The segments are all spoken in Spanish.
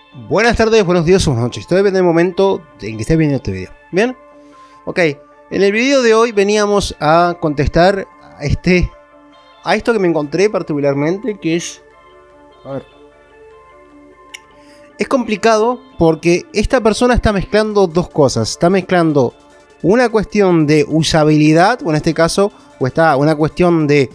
Buenas tardes, buenos días o buenas noches. Todo depende del momento en que estés viendo este video. ¿Bien? Ok. En el video de hoy veníamos a contestar a esto que me encontré particularmente, que es... A ver. Es complicado porque esta persona está mezclando dos cosas. Está mezclando una cuestión de usabilidad, o en este caso, o está una cuestión de...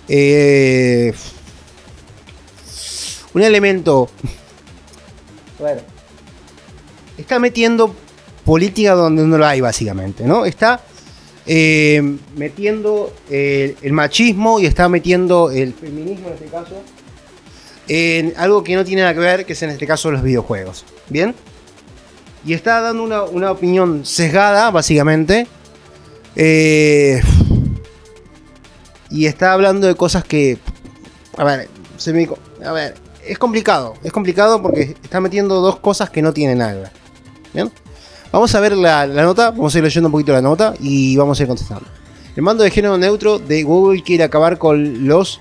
un elemento... A ver, está metiendo política donde no la hay, básicamente, ¿no? Está metiendo el machismo y está metiendo el feminismo, en este caso, en algo que no tiene nada que ver, que es en este caso los videojuegos. ¿Bien? Y está dando una opinión sesgada, básicamente. Y está hablando de cosas que... A ver, es complicado porque está metiendo dos cosas que no tienen nada que ver. ¿Bien? Vamos a ver la nota, vamos a ir leyendo un poquito la nota y vamos a ir contestando. El mando de género neutro de Google quiere acabar con los...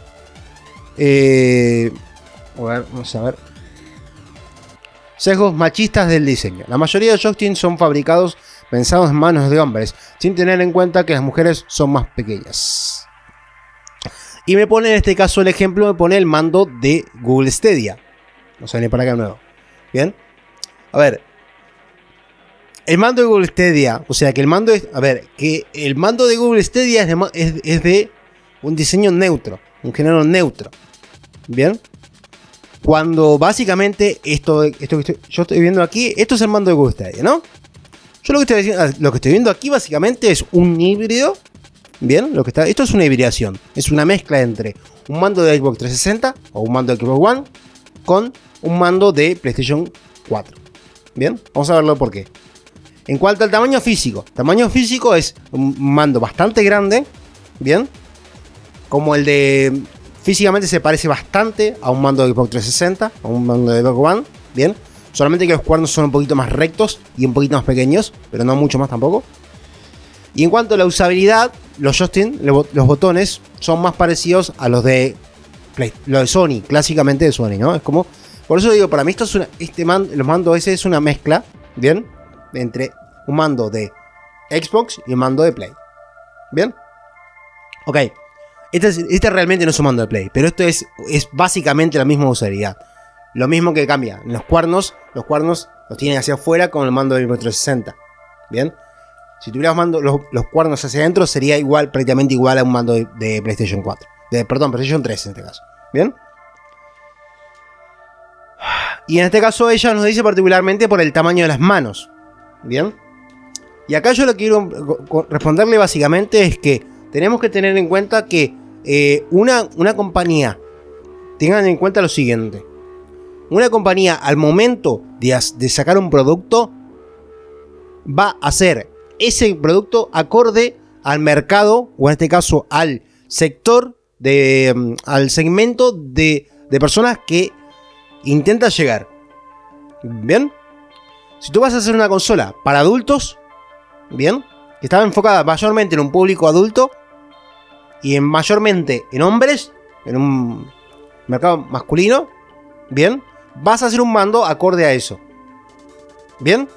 vamos a ver. Sesgos machistas del diseño. La mayoría de joysticks son fabricados pensados en manos de hombres, sin tener en cuenta que las mujeres son más pequeñas. Y me pone en este caso el ejemplo, me pone el mando de Google Stadia. Vamos a venir para acá de nuevo. Bien. A ver. El mando de Google Stadia, o sea que el mando es... A ver, que el mando de Google Stadia es de un diseño neutro, un género neutro. Bien. Cuando básicamente esto que yo estoy viendo aquí, esto es el mando de Google Stadia, ¿no? Yo lo que estoy viendo aquí básicamente es un híbrido. Bien, esto es una hibridación. Es una mezcla entre un mando de Xbox 360 o un mando de Xbox One con un mando de PlayStation 4. Bien, vamos a verlo por qué. En cuanto al tamaño físico. Tamaño físico es un mando bastante grande. Bien. Como el de... Físicamente se parece bastante a un mando de Xbox 360. A un mando de Xbox One. Bien. Solamente que los cuernos son un poquito más rectos y un poquito más pequeños. Pero no mucho más tampoco. Y en cuanto a la usabilidad, los joysticks, los botones, son más parecidos a los de Sony, clásicamente de Sony, ¿no? Es como... Por eso digo, para mí esto es los mandos ese es una mezcla, ¿bien? Entre un mando de Xbox y un mando de Play. ¿Bien? Ok. Este realmente no es un mando de Play, pero esto es básicamente la misma usabilidad. Lo mismo que cambia. Los cuernos los tienen hacia afuera con el mando de Xbox 360. ¿Bien? Si tuviéramos los cuernos hacia adentro, sería prácticamente igual a un mando de PlayStation 4. Perdón, PlayStation 3 en este caso. ¿Bien? Y en este caso ella nos dice particularmente por el tamaño de las manos. ¿Bien? Y acá yo lo que quiero responderle básicamente es que tenemos que tener en cuenta que una compañía, tengan en cuenta lo siguiente. Una compañía al momento de sacar un producto va a hacer ese producto acorde al mercado, o en este caso al sector, al segmento de personas que intenta llegar. Bien. Si tú vas a hacer una consola para adultos, bien, que estaba enfocada mayormente en un público adulto y mayormente en hombres, en un mercado masculino, bien, vas a hacer un mando acorde a eso. Bien.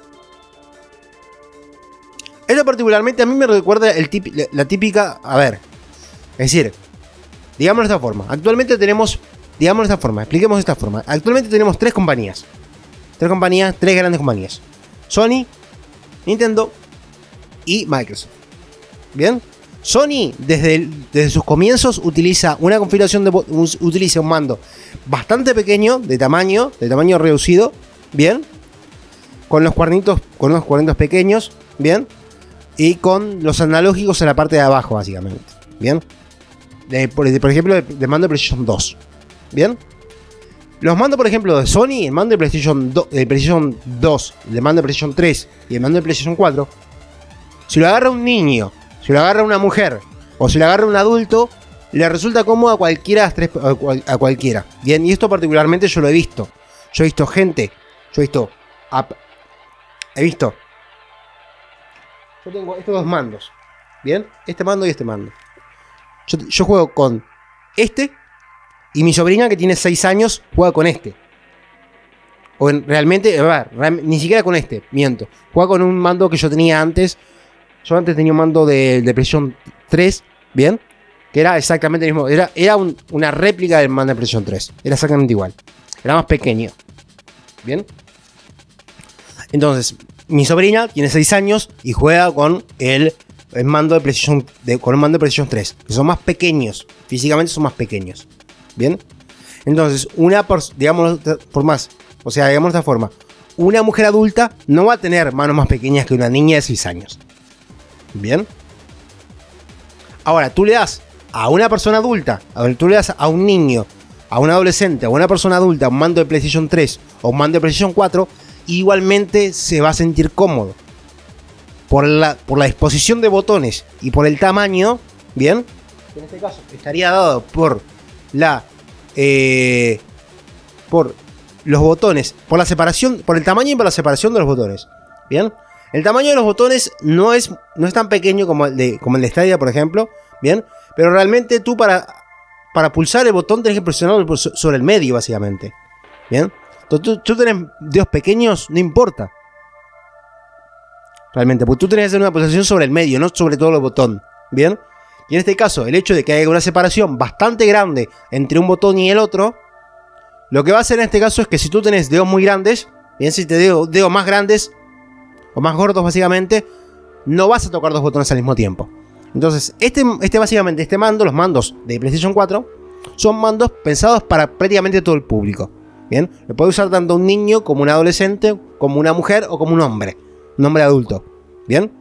Esto particularmente a mí me recuerda la típica... A ver, es decir, digámoslo de esta forma. Actualmente tenemos... Digámoslo de esta forma, expliquemos de esta forma. Actualmente tenemos tres compañías. Tres grandes compañías. Sony, Nintendo y Microsoft. Bien. Sony desde sus comienzos utiliza una configuración utiliza un mando bastante pequeño, de tamaño reducido. Bien. Con los cuernitos pequeños. Bien. Y con los analógicos en la parte de abajo, básicamente. Bien. Por ejemplo, del mando de PlayStation 2. Bien. Los mandos, por ejemplo, de Sony, el mando de PlayStation 2, el mando de PlayStation 3 y el mando de PlayStation 4. Si lo agarra un niño, si lo agarra una mujer o si lo agarra un adulto, le resulta cómodo a cualquiera. A cualquiera. Bien. Y esto particularmente yo lo he visto. Yo he visto gente. Yo tengo estos dos mandos. Bien, este mando y este mando. Yo juego con este. Y mi sobrina, que tiene 6 años, juega con este. realmente, ni siquiera con este, miento. Juega con un mando que yo tenía antes. Yo antes tenía un mando de PlayStation 3, ¿bien? Que era exactamente el mismo. Era una réplica del mando de PlayStation 3. Era exactamente igual. Era más pequeño. ¿Bien? Entonces, mi sobrina tiene 6 años y juega con el mando de PlayStation, con el mando de PlayStation 3. Que son más pequeños. Físicamente son más pequeños. ¿Bien? Entonces, digamos de esta forma. Una mujer adulta no va a tener manos más pequeñas que una niña de 6 años. ¿Bien? Ahora, tú le das a una persona adulta, tú le das a un niño, a un adolescente, a una persona adulta un mando de PlayStation 3 o un mando de PlayStation 4, igualmente se va a sentir cómodo. Por la disposición de botones y por el tamaño, ¿bien? En este caso estaría dado por los botones, por la separación, por el tamaño y por la separación de los botones. ¿Bien? El tamaño de los botones no es tan pequeño como el de Stadia, por ejemplo. ¿Bien? Pero realmente tú para pulsar el botón tenés que presionarlo sobre el medio, básicamente. ¿Bien? Entonces tú tenés dedos pequeños, no importa. Realmente, porque tú tenés que hacer una pulsación sobre el medio, no sobre todo el botón. ¿Bien? Y en este caso, el hecho de que haya una separación bastante grande entre un botón y el otro, lo que va a hacer en este caso es que si tú tenés dedos muy grandes, bien, si te dedos más grandes o más gordos básicamente, no vas a tocar dos botones al mismo tiempo. Entonces, básicamente este mando, los mandos de PlayStation 4, son mandos pensados para prácticamente todo el público. Bien, lo puede usar tanto un niño como un adolescente, como una mujer o como un hombre adulto. Bien.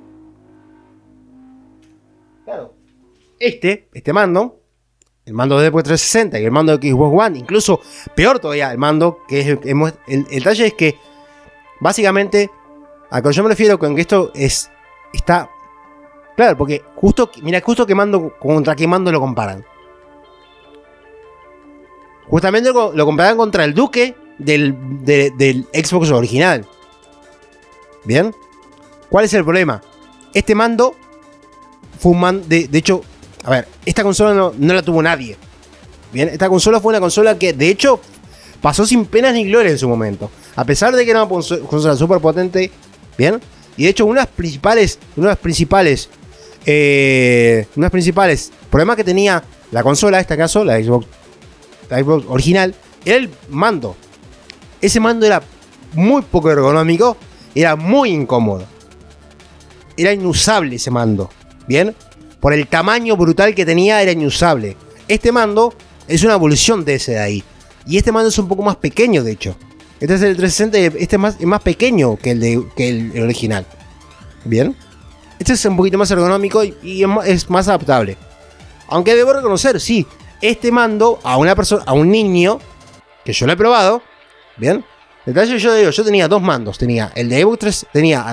Claro. Este mando, el mando de Xbox 360 y el mando de Xbox One, incluso peor todavía, el mando que es el detalle es que básicamente a lo que yo me refiero con que esto está claro, porque justo que mando contra qué mando lo comparan. Justamente lo comparan contra el Duke del Xbox original. Bien. ¿Cuál es el problema? Este mando fue un mando de hecho, a ver, esta consola no la tuvo nadie. Bien, esta consola fue una consola que de hecho pasó sin penas ni gloria en su momento. A pesar de que era una consola súper potente. Bien. Y de hecho uno de los principales problemas que tenía la consola, en este caso, la Xbox original, era el mando. Ese mando era muy poco ergonómico, era muy incómodo. Era inusable ese mando. Bien. Por el tamaño brutal que tenía, era inusable. Este mando es una evolución de ese de ahí. Y este mando es un poco más pequeño, de hecho. Este es el 360 y este es más pequeño que el original. Bien. Este es un poquito más ergonómico y es más adaptable. Aunque debo reconocer, sí, este mando a un niño, que yo lo he probado, bien. Detalle, yo tenía dos mandos. Tenía el de Xbox 3,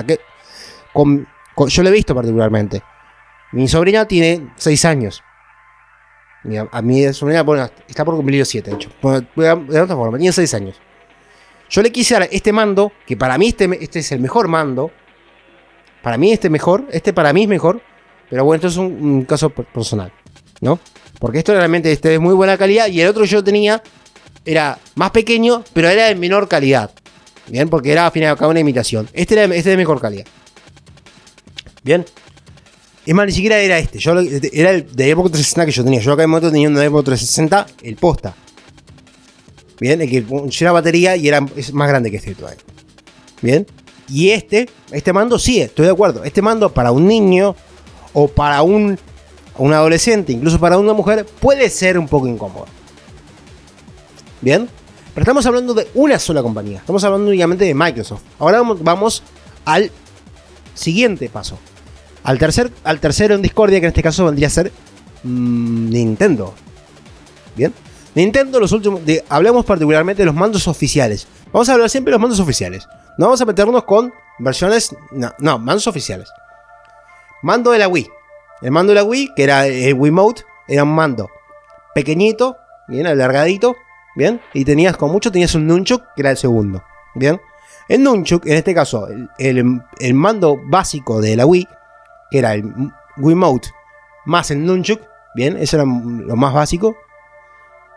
yo lo he visto particularmente. Mi sobrina tiene 6 años. A mi sobrina, bueno, está por cumplir 7, de hecho. De otra forma, tiene 6 años. Yo le quise dar este mando, que para mí este es el mejor mando. Para mí para mí es mejor. Pero bueno, esto es un caso personal, ¿no? Porque esto realmente es muy buena calidad. Y el otro que yo tenía era más pequeño, pero era de menor calidad. Bien, porque era al fin y al cabo una imitación. Este es de mejor calidad. Bien. Es más, ni siquiera era era el de Xbox 360 que yo tenía. Yo acá en momento tenía un Xbox 360, el posta. Bien, el que lleva batería y es más grande que este todavía. Bien. Y este mando, sí, estoy de acuerdo. Este mando para un niño o para un adolescente, incluso para una mujer, puede ser un poco incómodo. Bien. Pero estamos hablando de una sola compañía. Estamos hablando únicamente de Microsoft. Ahora vamos al siguiente paso. Al tercero en discordia, que en este caso vendría a ser Nintendo. Bien. Nintendo, hablamos particularmente de los mandos oficiales. Vamos a hablar siempre de los mandos oficiales. No vamos a meternos con versiones. No, mandos oficiales. Mando de la Wii. El mando de la Wii, que era el Wiimote, era un mando pequeñito, bien, alargadito, bien. Y tenías un nunchuk, que era el segundo. Bien. El nunchuk, en este caso, el mando básico de la Wii, que era el Wiimote más el nunchuk, bien, eso era lo más básico.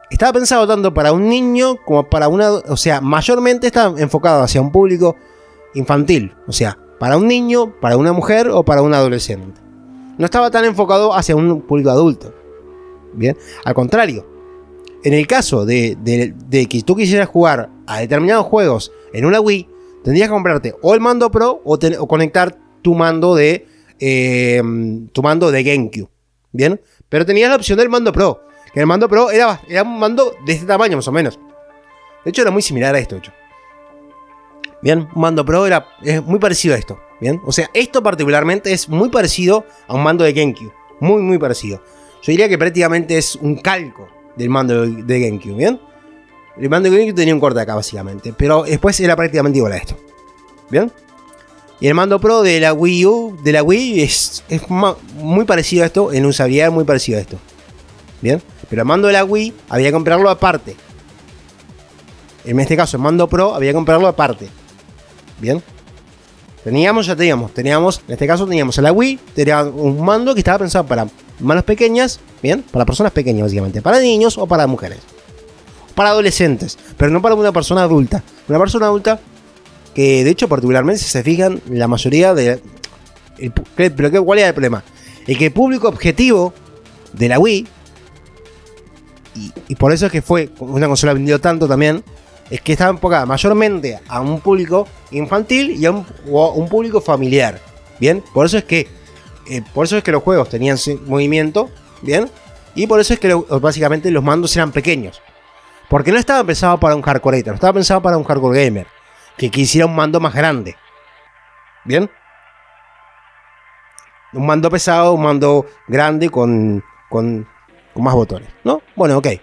estaba pensado tanto para un niño como para una... O sea, mayormente está enfocado hacia un público infantil. O sea, para un niño, para una mujer o para un adolescente. No estaba tan enfocado hacia un público adulto. Bien, al contrario. En el caso de que tú quisieras jugar a determinados juegos en una Wii, tendrías que comprarte o el mando Pro o conectar tu mando de GameCube. Bien, pero tenías la opción del mando Pro. Que el mando Pro era un mando de este tamaño más o menos. De hecho era muy similar a esto. Bien, un mando Pro es muy parecido a esto. Bien, o sea, esto particularmente es muy parecido a un mando de GameCube. Muy, muy parecido. Yo diría que prácticamente es un calco del mando de GameCube. Bien, el mando de GameCube tenía un corte acá básicamente, pero después era prácticamente igual a esto. Bien. Y el mando Pro de la Wii U, de la Wii, es muy parecido a esto. En usabilidad muy parecido a esto. Bien, pero el mando de la Wii había que comprarlo aparte. En este caso el mando Pro había que comprarlo aparte. Bien. Teníamos, en este caso teníamos la Wii, tenía un mando que estaba pensado para manos pequeñas, bien, para personas pequeñas básicamente, para niños o para mujeres, para adolescentes, pero no para una persona adulta. Una persona adulta que de hecho particularmente si se fijan la mayoría de... Pero ¿cuál era el problema? El que el público objetivo de la Wii, y por eso es que fue una consola vendió tanto también, es que estaba enfocada mayormente a un público infantil y a un público familiar. Bien, por eso es que los juegos tenían movimiento, bien, y por eso es que básicamente los mandos eran pequeños. Porque no estaba pensado para un hardcoreator, estaba pensado para un hardcore gamer que quisiera un mando más grande. Bien, un mando pesado, un mando grande con más botones, ¿no? Bueno, ok.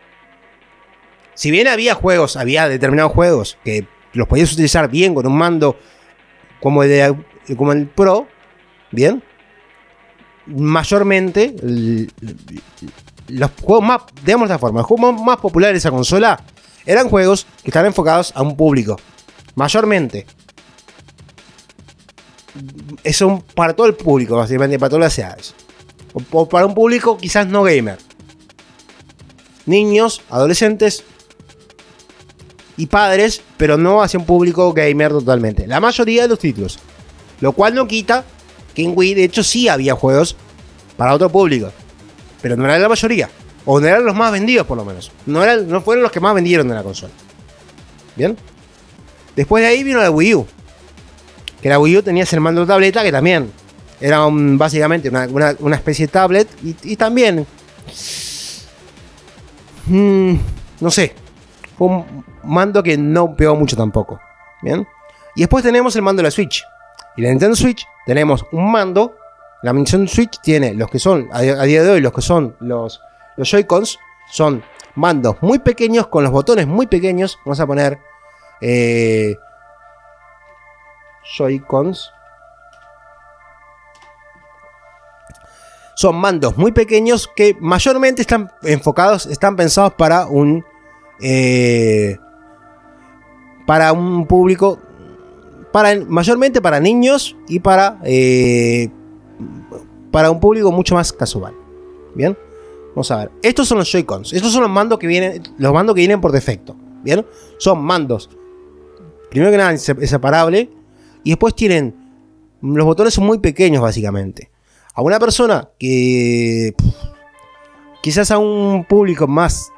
Si bien había determinados juegos que los podías utilizar bien con un mando como el Pro, bien, mayormente los juegos más, digamos de esta forma, los juegos más populares de esa consola eran juegos que estaban enfocados a un público, mayormente. Eso para todo el público, básicamente para todas las edades. O para un público quizás no gamer. Niños, adolescentes y padres, pero no hacia un público gamer totalmente. La mayoría de los títulos. Lo cual no quita que en Wii, de hecho, sí había juegos para otro público. Pero no era la mayoría. O no eran los más vendidos, por lo menos. No fueron los que más vendieron de la consola. Bien. Después de ahí vino la Wii U. Que la Wii U tenía el mando de tableta, que también era básicamente una especie de tablet. Y también... no sé. Fue un mando que no pegó mucho tampoco. Bien. Y después tenemos el mando de la Switch. Y la Nintendo Switch tenemos un mando. La Nintendo Switch tiene los que son, a día de hoy, los que son los Joy-Cons. Son mandos muy pequeños con los botones muy pequeños. Vamos a poner Joy-Cons. Son mandos muy pequeños que mayormente están pensados para un público, mayormente para niños y para un público mucho más casual. Bien, vamos a ver. Estos son los Joy-Cons. Estos son los mandos que vienen por defecto. Bien, son mandos. Primero que nada, separable. Y después tienen los botones son muy pequeños básicamente. A una persona que quizás a un público más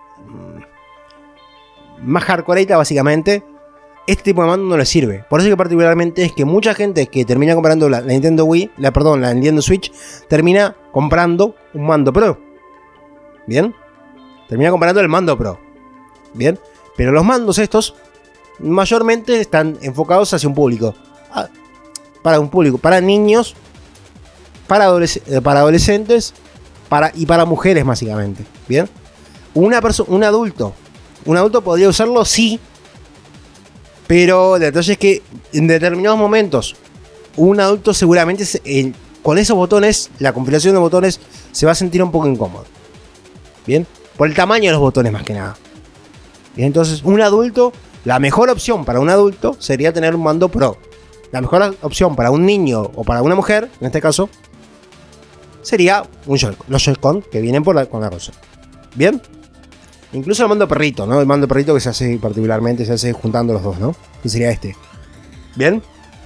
hardcoreita básicamente, este tipo de mando no le sirve. Por eso que particularmente es que mucha gente que termina comprando la Nintendo Wii, la Nintendo Switch, termina comprando un mando Pro. Bien, termina comprando el mando Pro. Bien, pero los mandos estos mayormente están enfocados hacia un público, para niños, para adolescentes, y para mujeres básicamente. Bien, un adulto podría usarlo, sí, pero el detalle es que en determinados momentos un adulto seguramente con esos botones, la configuración de botones, se va a sentir un poco incómodo. Bien, por el tamaño de los botones más que nada. Bien, entonces la mejor opción para un adulto sería tener un mando Pro. La mejor opción para un niño o para una mujer, en este caso, sería los Joy-Con que vienen con la consola. Bien. Incluso el mando perrito, ¿no? El mando perrito que se hace particularmente, se hace juntando los dos, ¿no? Que sería este. ¿Bien?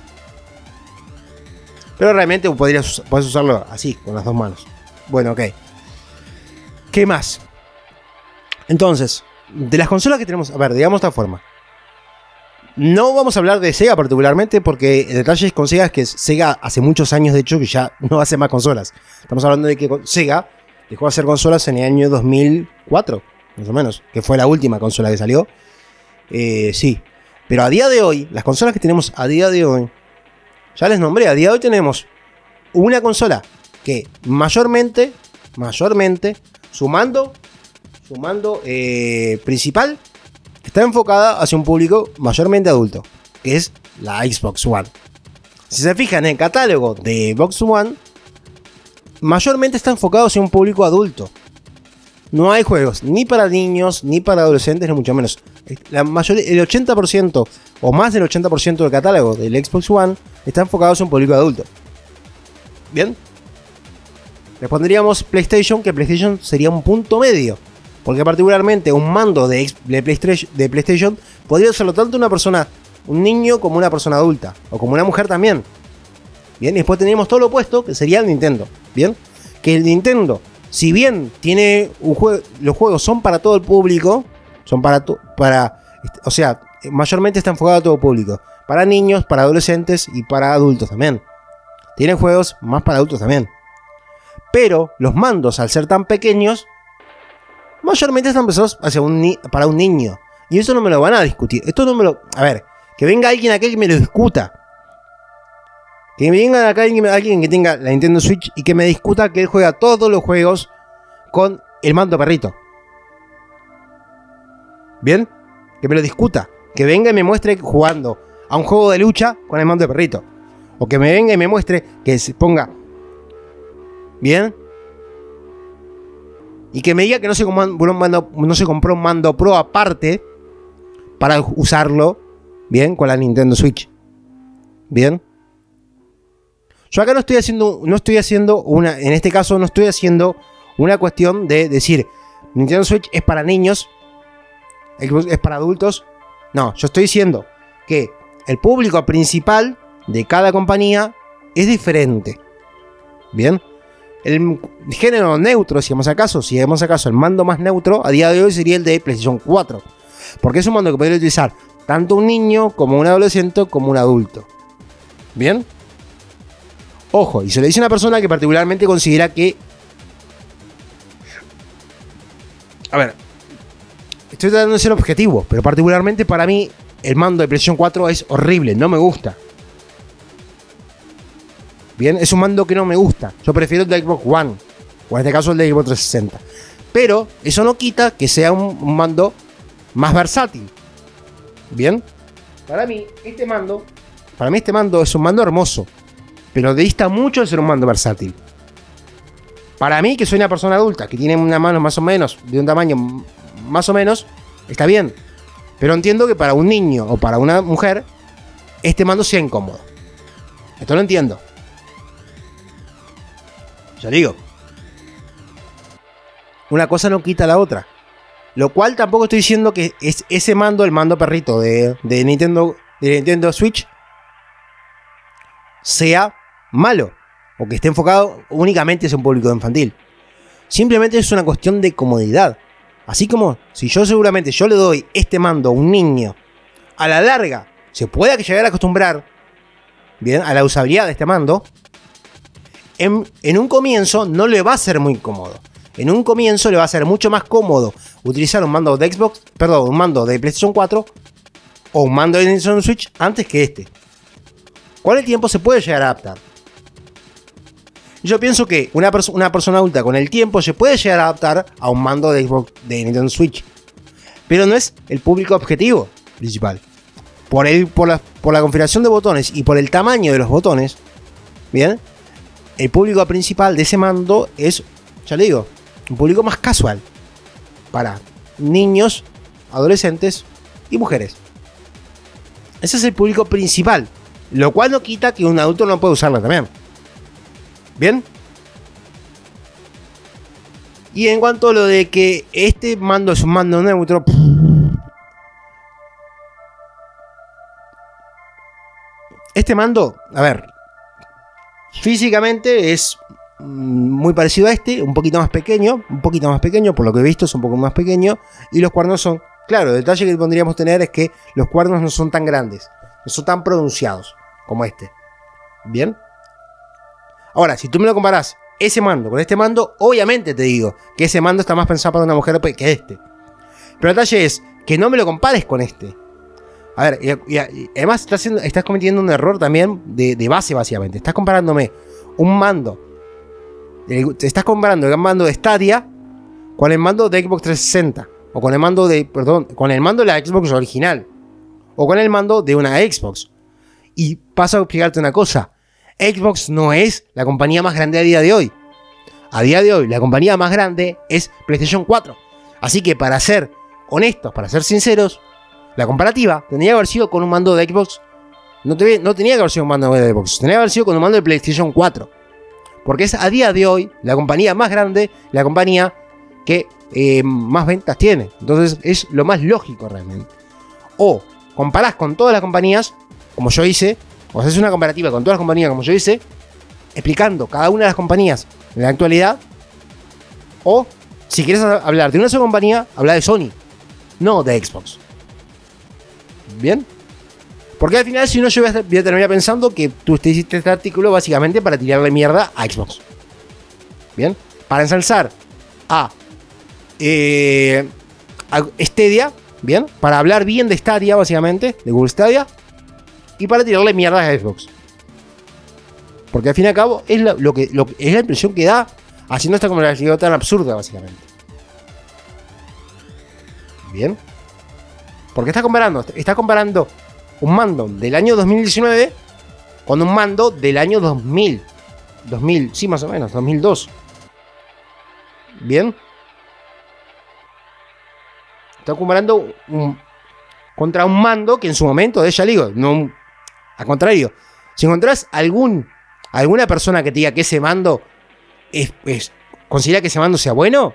Pero realmente puedes usarlo así, con las dos manos. Bueno, ok. ¿Qué más? Entonces, de las consolas que tenemos... A ver, digamos de esta forma. No vamos a hablar de Sega particularmente porque el detalle con Sega es que Sega hace muchos años, de hecho, que ya no hace más consolas. Estamos hablando de que Sega dejó de hacer consolas en el año 2004, más o menos, que fue la última consola que salió. Sí. Pero a día de hoy, las consolas que tenemos a día de hoy, ya les nombré, a día de hoy tenemos una consola que mayormente, su mando principal está enfocada hacia un público mayormente adulto, que es la Xbox One. Si se fijan en el catálogo de Xbox One, mayormente está enfocado hacia un público adulto. No hay juegos ni para niños, ni para adolescentes, ni mucho menos. El 80% o más del 80% del catálogo del Xbox One está enfocado hacia un público adulto. ¿Bien? Le pondríamos PlayStation, que PlayStation sería un punto medio. Porque particularmente un mando de PlayStation podría usarlo tanto una persona, un niño, como una persona adulta. O como una mujer también. Bien, y después tenemos todo lo opuesto, que sería el Nintendo. Bien, que el Nintendo, si bien tiene un juego, los juegos son para todo el público, son o sea, mayormente está enfocado a todo el público. Para niños, para adolescentes y para adultos también. Tiene juegos más para adultos también. Pero los mandos, al ser tan pequeños, mayormente están pensados para un niño. Y eso no me lo van a discutir. Esto no me lo... A ver, que venga alguien acá y me lo discuta. Que venga acá alguien que tenga la Nintendo Switch y que me discuta que él juega todos los juegos con el mando perrito. ¿Bien? Que me lo discuta. Que venga y me muestre jugando a un juego de lucha con el mando de perrito. O que me venga y me muestre que se ponga... ¿Bien? Y que me diga que no se compró un mando pro aparte para usarlo, ¿bien? Con la Nintendo Switch. ¿Bien? Yo acá no estoy haciendo una... En este caso no estoy haciendo una cuestión de decir Nintendo Switch es para niños, es para adultos. No, yo estoy diciendo que el público principal de cada compañía es diferente. ¿Bien? El género neutro, si vamos acaso, el mando más neutro a día de hoy sería el de PlayStation 4. Porque es un mando que podría utilizar tanto un niño como un adolescente como un adulto. ¿Bien? Ojo, y se lo dice una persona que particularmente considera que... A ver, estoy tratando de ser objetivo, pero particularmente para mí el mando de PlayStation 4 es horrible, no me gusta. Bien, es un mando que no me gusta. Yo prefiero el de Xbox One, o en este caso el de Xbox 360. Pero eso no quita que sea un mando más versátil. Bien, para mí este mando es un mando hermoso, pero dista mucho de ser un mando versátil. Para mí, que soy una persona adulta, que tiene una mano más o menos, de un tamaño más o menos, está bien. Pero entiendo que para un niño o para una mujer, este mando sea incómodo. Esto lo entiendo. Ya digo. Una cosa no quita la otra. Lo cual tampoco estoy diciendo que es ese mando, el mando perrito de Nintendo Switch, sea malo. O que esté enfocado únicamente hacia un público infantil. Simplemente es una cuestión de comodidad. Así como si yo le doy este mando a un niño, a la larga se puede llegar a acostumbrar bien a la usabilidad de este mando. En un comienzo no le va a ser muy cómodo. En un comienzo le va a ser mucho más cómodo utilizar un mando de un mando de PlayStation 4 o un mando de Nintendo Switch antes que este. Con el tiempo se puede llegar a adaptar. Yo pienso que una persona adulta con el tiempo se puede llegar a adaptar a un mando de Nintendo Switch. Pero no es el público objetivo principal. Por la configuración de botones y por el tamaño de los botones, ¿bien? El público principal de ese mando es, ya le digo, un público más casual. Para niños, adolescentes y mujeres. Ese es el público principal. Lo cual no quita que un adulto no pueda usarlo también. ¿Bien? Y en cuanto a lo de que este mando es un mando neutro, este mando, a ver, físicamente es muy parecido a este, un poquito más pequeño, por lo que he visto es un poco más pequeño, y los cuernos son, claro, el detalle que podríamos tener es que los cuernos no son tan grandes, no son tan pronunciados como este. Bien. Ahora, si tú me lo comparás ese mando con este mando, obviamente te digo que ese mando está más pensado para una mujer que este. Pero el detalle es que no me lo compares con este. A ver, y además estás cometiendo un error también de base, básicamente. Estás comparándome un mando. Estás comparando el mando de Stadia con el mando de Xbox 360. O con el mando de, con el mando de la Xbox original. O con el mando de una Xbox. Y paso a explicarte una cosa. Xbox no es la compañía más grande a día de hoy. A día de hoy, la compañía más grande es PlayStation 4. Así que para ser honestos, para ser sinceros, la comparativa tendría que haber sido con un mando de Xbox. No tenía que haber sido un mando de Xbox. Tenía que haber sido con un mando de PlayStation 4. Porque es a día de hoy la compañía más grande, la compañía que más ventas tiene. Entonces es lo más lógico realmente. O comparás con todas las compañías, como yo hice, o haces una comparativa con todas las compañías como yo hice, explicando cada una de las compañías en la actualidad. O si quieres hablar de una sola compañía, habla de Sony, no de Xbox. Bien. Porque al final, si no, yo voy a terminar pensando que tú te hiciste este artículo básicamente para tirarle mierda a Xbox. Bien. Para ensalzar a Stadia. Bien. Para hablar bien de Stadia, básicamente, de Google Stadia. Y para tirarle mierda a Xbox. Porque al fin y al cabo es, es la impresión que da haciendo esta comparativa tan absurda, básicamente. Bien. Porque está comparando un mando del año 2019 con un mando del año 2000. Sí, más o menos, 2002. Bien. Está comparando contra un mando que en su momento, de ella digo, no. Al contrario, si encontrás alguna persona que te diga que ese mando considera que ese mando sea bueno,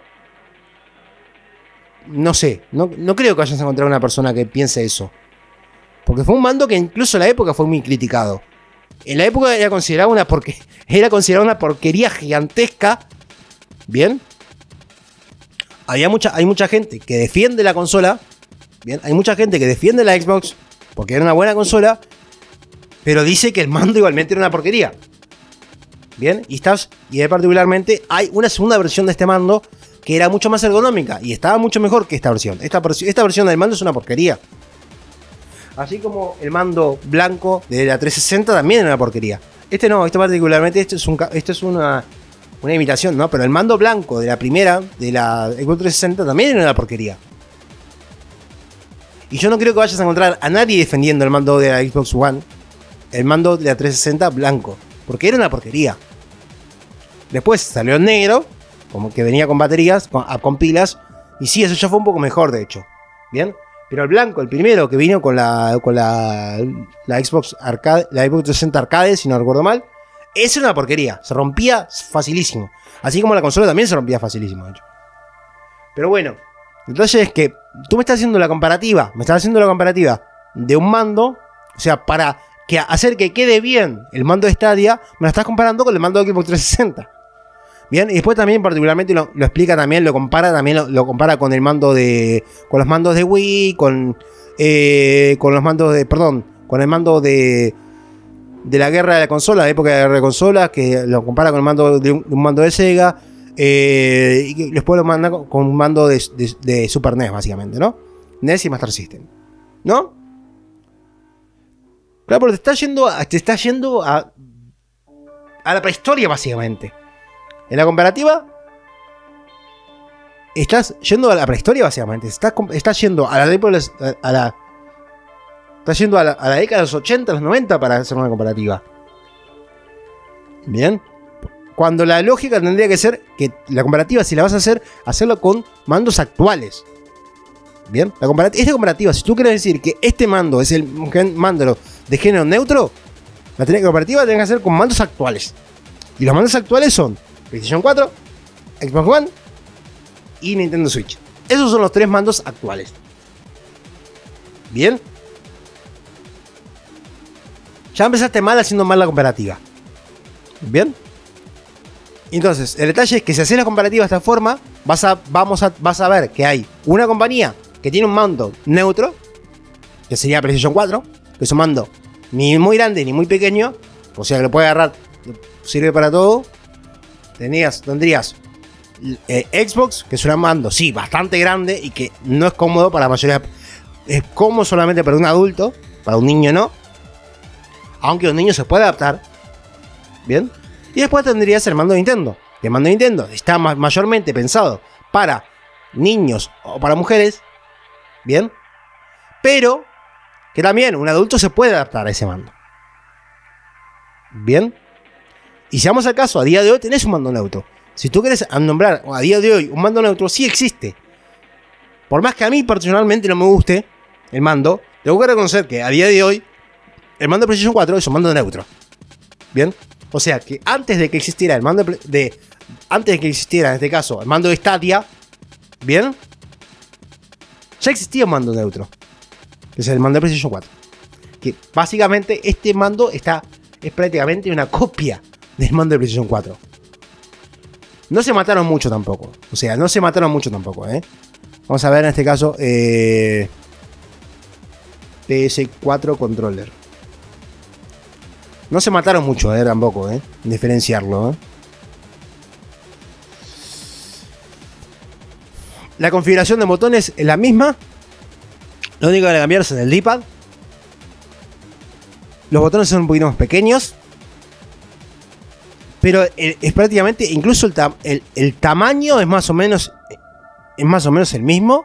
no sé, no creo que vayas a encontrar una persona que piense eso. Porque fue un mando que incluso en la época fue muy criticado. En la época era considerado una porquería gigantesca. Bien. Hay mucha gente que defiende la consola. Bien, hay mucha gente que defiende la Xbox porque era una buena consola, pero dice que el mando igualmente era una porquería. Bien, y particularmente hay una segunda versión de este mando que era mucho más ergonómica y estaba mucho mejor que esta versión. Esta versión del mando es una porquería. Así como el mando blanco de la 360 también era una porquería. Este particularmente, esto es una imitación, ¿no? Pero el mando blanco de la primera, de la Xbox 360, también era una porquería. Y yo no creo que vayas a encontrar a nadie defendiendo el mando de la Xbox One, el mando de la 360 blanco, porque era una porquería. Después salió el negro, como que venía con baterías, con pilas, y sí, eso ya fue un poco mejor, de hecho. Bien, pero el blanco, el primero que vino con la Xbox Arcade, la Xbox 360 Arcade, si no recuerdo mal, esa era una porquería, se rompía facilísimo. Así como la consola también se rompía facilísimo, de hecho. Pero bueno, entonces es que tú me estás haciendo la comparativa de un mando, o sea, para hacer que quede bien el mando de Stadia, me lo estás comparando con el mando de Xbox 360. Bien, y después también particularmente lo explica también, lo compara con el mando con los mandos de Wii, con los mandos de, con el mando de la guerra de la consola, de época de la guerra de consolas, que lo compara con el mando de un mando de Sega, y después lo manda con un mando de Super NES, básicamente, ¿no? NES y Master System, ¿no? Claro, porque te está yendo a la prehistoria, básicamente. En la comparativa, estás yendo a la prehistoria, básicamente. Estás yendo a la década de los 80, los 90 para hacer una comparativa. Bien. Cuando la lógica tendría que ser que la comparativa, si la vas a hacer, hacerlo con mandos actuales. Bien. Esta comparativa, si tú quieres decir que este mando es el mando de género neutro, la comparativa tiene que hacer con mandos actuales. Y los mandos actuales son PlayStation 4, Xbox One y Nintendo Switch. Esos son los 3 mandos actuales. Bien. Ya empezaste mal haciendo mal la comparativa. Bien. Entonces, el detalle es que si haces la comparativa de esta forma, vas a ver que hay una compañía que tiene un mando neutro, que sería PlayStation 4, que es un mando ni muy grande ni muy pequeño, o sea que lo puedes agarrar, sirve para todo. Tendrías Xbox, que es un mando, sí, bastante grande y que no es cómodo para la mayoría. Es cómodo solamente para un adulto, para un niño no. Aunque un niño se puede adaptar. Bien. Y después tendrías el mando de Nintendo. El mando de Nintendo está mayormente pensado para niños o para mujeres. Bien. Pero que también un adulto se puede adaptar a ese mando. Bien. Y si vamos al caso, a día de hoy tenés un mando neutro. Si tú quieres nombrar a día de hoy un mando neutro, sí existe. Por más que a mí personalmente no me guste el mando, tengo que reconocer que a día de hoy el mando de PlayStation 4 es un mando neutro. Bien. O sea que antes de que existiera el mando antes de que existiera en este caso el mando de Stadia, bien, ya existía un mando neutro, que es el mando de PlayStation 4. Que básicamente este mando es prácticamente una copia del mando de PlayStation 4. No se mataron mucho tampoco. O sea, no se mataron mucho tampoco, Vamos a ver en este caso PS4 controller. No se mataron mucho, tampoco, diferenciarlo, La configuración de botones es la misma. Lo único que le cambiaron es el D-pad. Los botones son un poquito más pequeños. Pero es prácticamente, incluso el tamaño es más o menos el mismo.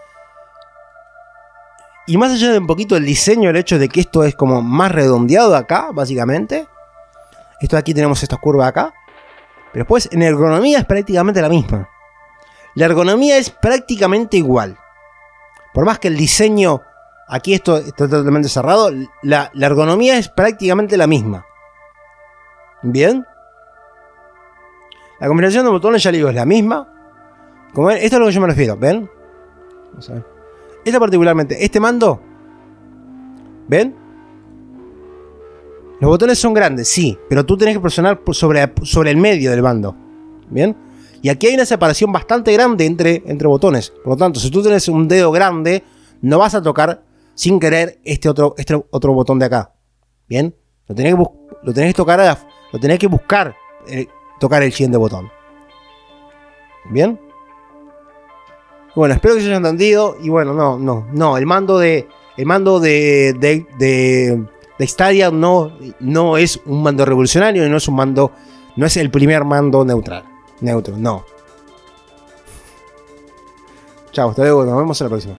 Y más allá de un poquito el diseño, el hecho de que esto es como más redondeado acá, básicamente. Esto de aquí tenemos estas curvas acá. Pero después en ergonomía es prácticamente la misma. La ergonomía es prácticamente igual. Por más que el diseño, aquí esto está totalmente cerrado, la ergonomía es prácticamente la misma. Bien. La combinación de botones, ya le digo, es la misma. Como ven, esto es a lo que yo me refiero, ¿ven? Vamos a ver. Esta particularmente, este mando, ¿ven? Los botones son grandes, sí, pero tú tenés que presionar sobre el medio del mando, ¿bien? Y aquí hay una separación bastante grande entre botones. Por lo tanto, si tú tienes un dedo grande, no vas a tocar sin querer este otro botón de acá, ¿bien? Lo tenés que tocar, lo tenés que buscar tocar el siguiente botón, ¿bien? Bueno, espero que se haya entendido. Y bueno, no. El mando de Stadia no es un mando revolucionario. No es el primer mando neutro, no. Chao, hasta luego, nos vemos en la próxima.